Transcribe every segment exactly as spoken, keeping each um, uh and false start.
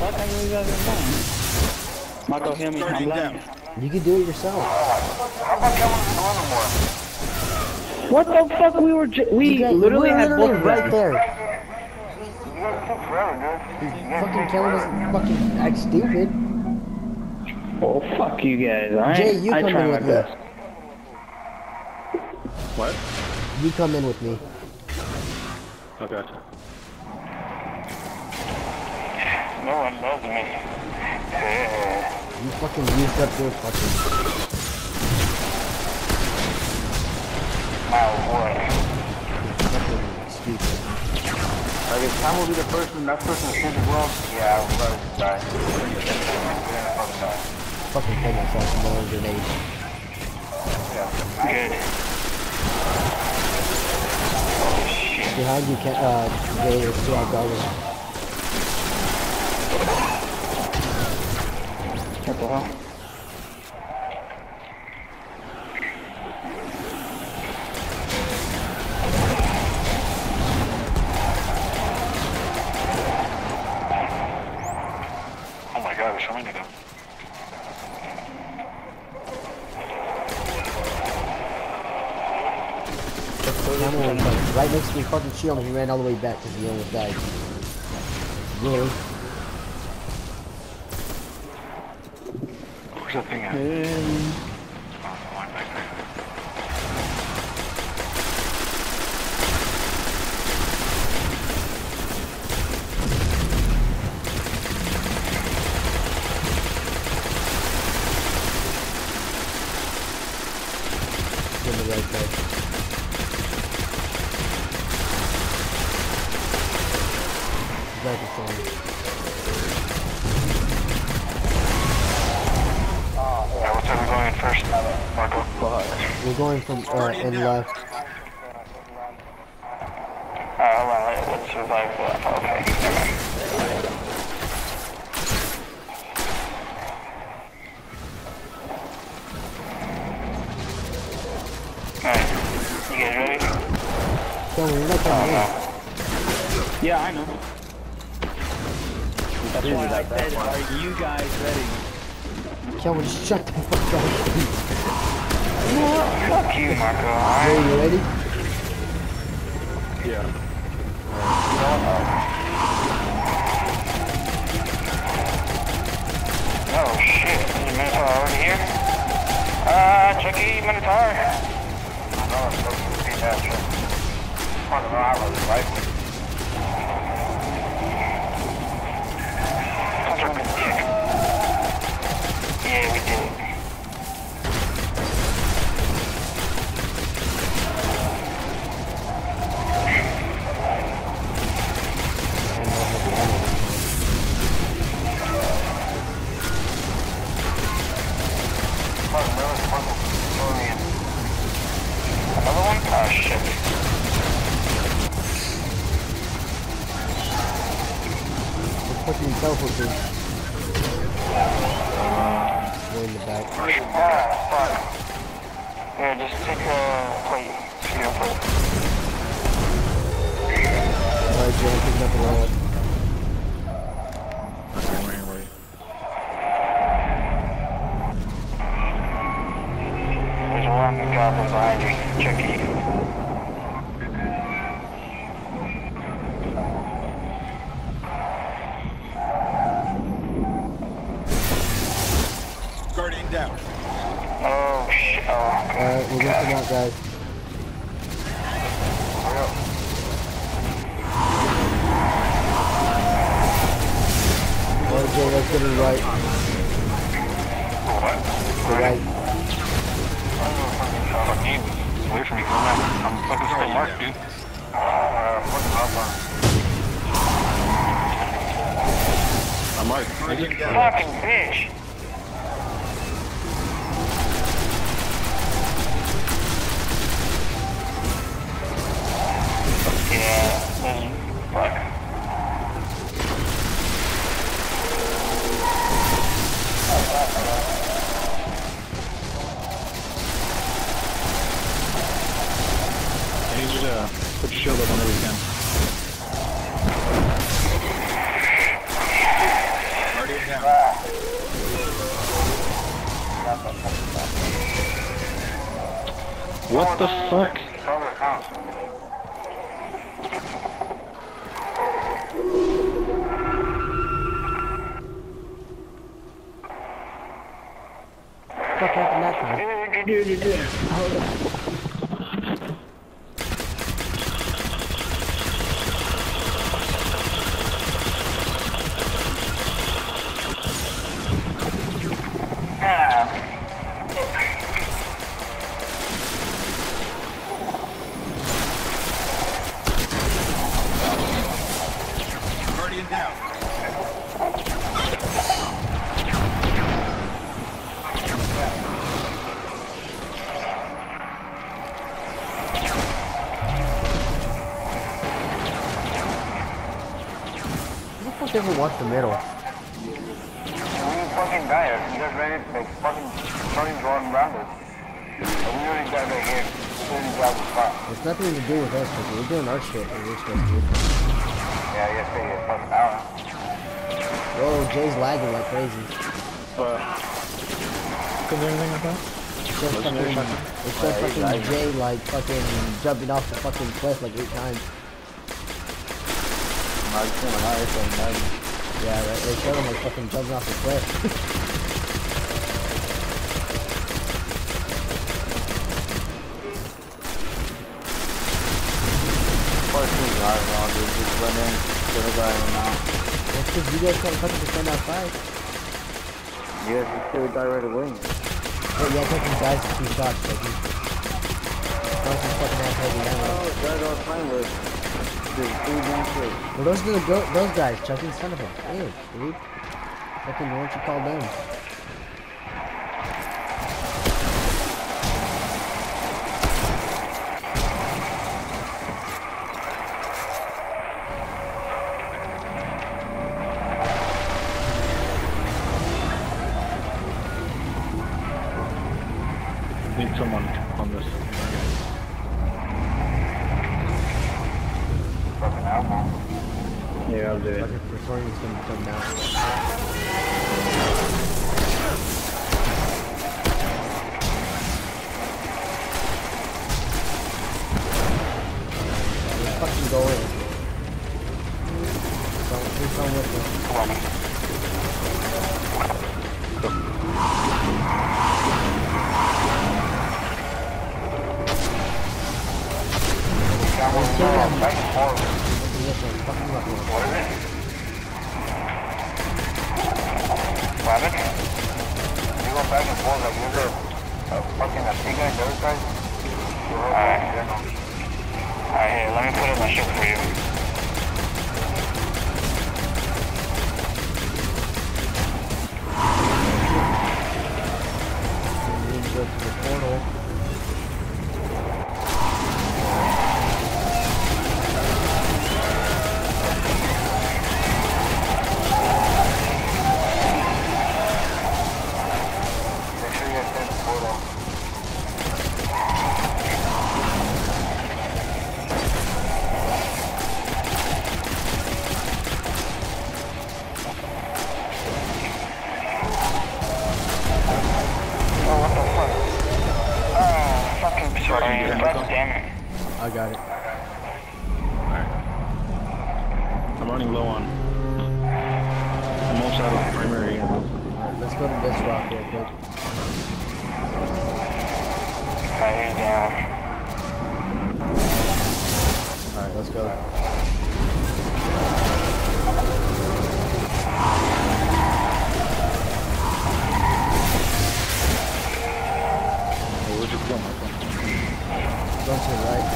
fuck? I know you guys are lying. Marco, hear me. I'm lying. You can do it yourself. How about Kevin doing more? What the fuck? We were j we You guys, literally we're had literally both of right them. there. You guys took forever, dude. He's fucking killing us. Fucking act stupid. Oh fuck you guys. I Jay, you I come try in my with me. best. What? You come in with me. Oh, gotcha. No one loves me. You fucking used up your fucking. My boy. Fucking stupid. Like, if Tom will be the person, that person to save the world, yeah, I would love to die. Fucking kill myself more grenades. Good. Behind you, can uh, Jay, there's two out goggles. What the hell? Oh my god, there's so many of them. Camel was like right next to me fucking shield and he ran all the way back because he almost died. Really? Where's that thing at? Um, Oh, line back there. In the right place. Right before me. Yeah, what time are we going in first, Marco? fuck. We're going from uh, in left. Uh, hold on, let- let's survive that. Okay, never mind. Alright, you guys ready? Camel, you're not Oh, coming no. in. Yeah, I know. That's why I said, are you guys ready? Camel, just shut the fuck up. Fuck you, Marco. Jay, Alright. you ready? Yeah. Oh shit, is the Minotaur already here? Uh, Chucky, Minotaur. I know I'm supposed to be that shit. Fuck, no, I love this rifle. Yeah, we did. Fuck, another fucking Victorian. Another one? Oh shit. We're fucking teleporting. Way in the back. Ah, fuck. Here, just take a plate. Steel plate. Alright, Jay, I'm picking up a wallet. Okay, wait, wait. There's a one goblin behind you, Chucky. Guardian down. Oh shit. Oh, Alright, we're gonna come out, guys. hurry up. Alright, Jay, let's get it right. What? The right. Fuck you. Away from me, come on. I'm fucking still marked, dude. Uh, fucking hop I'm marked. on. Fucking bitch. Yeah, mm, fuck. I need you to put your shield up whenever you can. What the fuck? It's over the house. Fuck happened that time? Hold up. Guardian down. Who the fuck ever wants the middle? We fucking died. You guys ready to like fucking Tony's rolling around us. We already got right here. We already got the spot. It's nothing to do with us, because we're doing our shit and we're supposed to do. Yeah, yes, they get fucking out. Whoa, Jay's lagging like crazy. Uh, couldn't do anything like that? It's just Listen to fucking, your fucking- it's just fucking Jay like fucking jumping off the fucking cliff like eight times. Yeah, right, they showed him like fucking jumping off the cliff. That's because you guys can't fucking defend outside. You guys can kill the guy right away. Hey, yeah, fucking guys with two shots, like you. Don't just fucking ass heavy ammo. Oh, that's all fine with. There's three damn shit. Well, those are the go those guys, Chucky, in front of him. Ew, dude. Fucking, why don't you call them? Need someone on this. Fucking out, Yeah, I'll do it. Fucking Pretorian's gonna come down. Let's fucking go in. Don't, please don't with me. Got one Kill more him. back and forth. Fucking this one, fucking left one. What is it? Rabbit? You go back and forth like you're the uh, fucking a big guy, the other guy? Alright. Alright, here, let me put in my shit for you. We need to go to the portal. Make sure you guys stay in the portal. Oh, what the fuck? Oh, fucking sorry. God damn it. I got it. I'm running low on. I'm almost out of primary ammo. Alright, let's go to this rock real quick. Alright, he's down. Alright, let's go. Hey, where'd you go, my friend? Go to the right.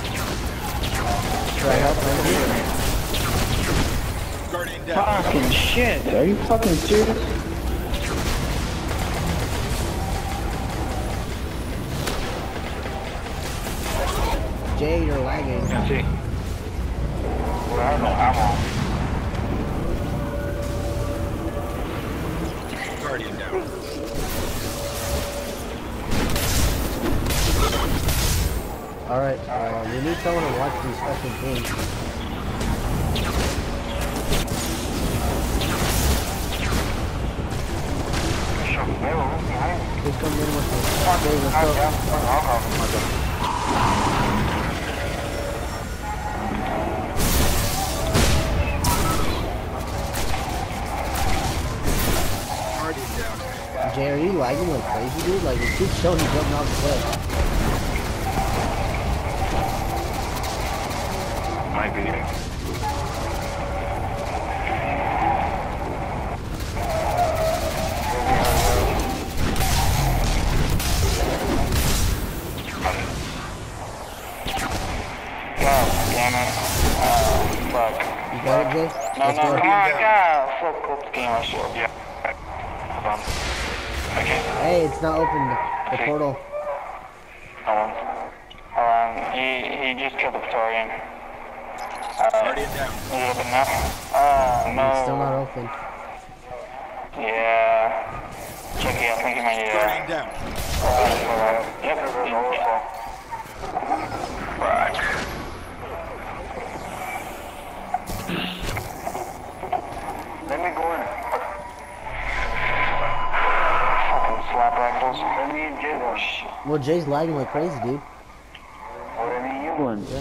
Try help right here. Guardian down. Fucking shit. Are you fucking serious? Jay, you're lagging. Can't see. Well, I don't know ammo. Guardian down. Alright, uh, we need someone to watch these fucking things. Shit, they were behind me. Please come in with us. Fuck, Jay, let's I'm go. down. I'll go. Jay, are you lagging like crazy, dude? Like, it keeps showing you jumping off the cliff. Might be. God damn it. Oh, fuck. You got it, Jay? No, Let's no, go. come on, God. Fuck, flip the game, I should. Yeah. Hold on. Okay. Hey, it's not open. The portal. Hold on. Hold on. He, he just killed the Praetorian. Uh, Already down. Is it open now? Oh, no. It's still not open. Yeah. Check it, I think he might need Starting down. Uh, yep, there's an overflow. Fuck. Let me go in. Fucking slap rifles. Let me and Jay go. Shit. Well, Jay's lagging like crazy, dude. What are you doing? Yeah.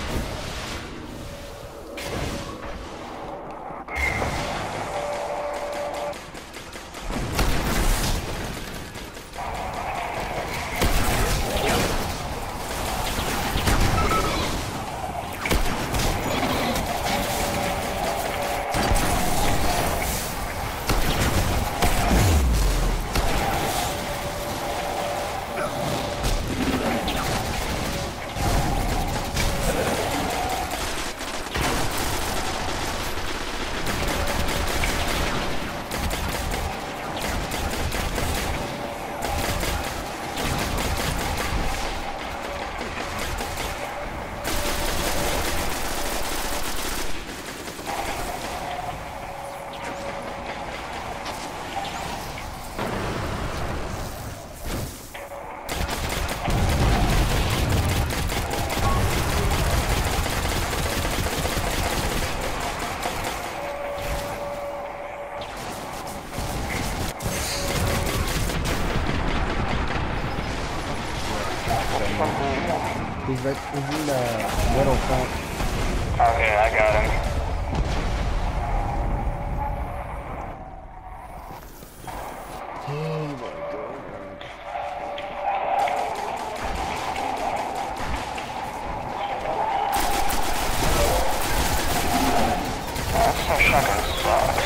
He's right, he's in the middle front. Okay, I got him. Oh my god. That shotgun sucks.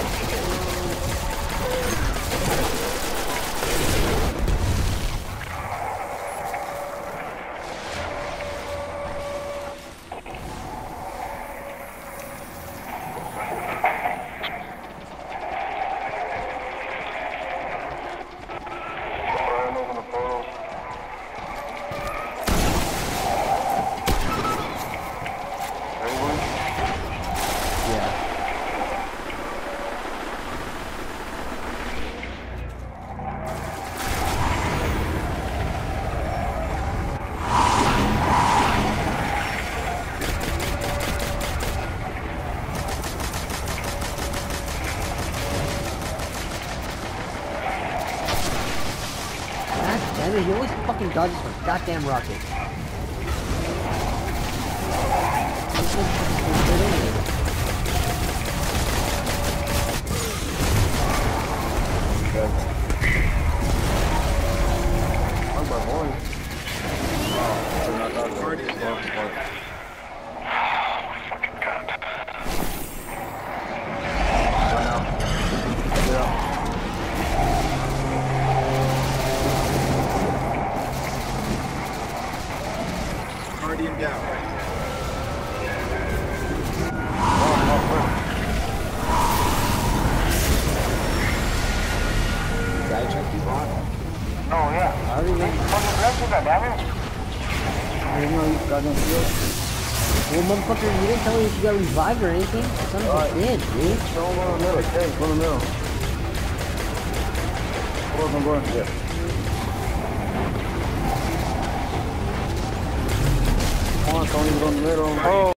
Damn it, he always fucking dodges my goddamn rocket. I'm by one. Party down. Fucking God. Guardian down. Guy check you on. No, yeah. I already went. Fucking blessed with that damage. I didn't know you got no shield. Well, motherfucker, you didn't tell me if you got revived or anything. Son of a bitch, dude. Show him on the middle. Hey, go in the middle. Go on, go on. Yeah. Come on, Tony, go in the middle. Oh.